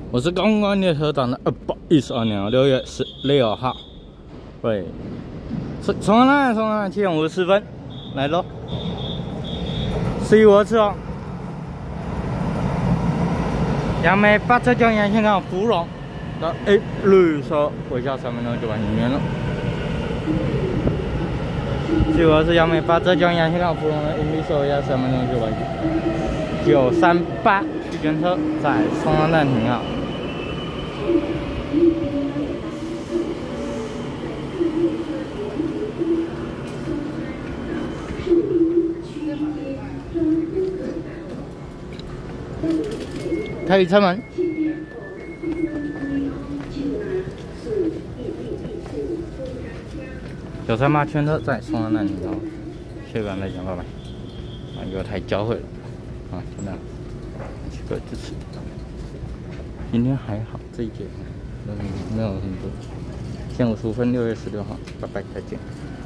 我是刚刚列车长的212年6月16号，对，从哪7点50分来喽，15号车哦。杨梅发车江阳香港芙蓉的绿色回校3分钟就完营了。15号是杨梅发车江阳香港芙蓉的绿色回校3分钟就完938区间车在松江站停靠。开启车门。938圈车在松江站停靠，谢谢各位来讲，拜拜。有台交汇了，就这样，谢谢各位支持。今天还好，这一节没有很多。现55分，6月16号，拜拜，再见。